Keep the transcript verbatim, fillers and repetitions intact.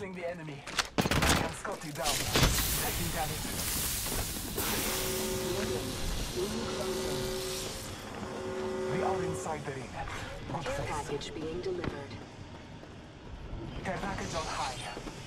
Canceling the enemy. I am Scotty down. Taking damage. We are inside the ring. Good Care face. package being delivered. Care package on high.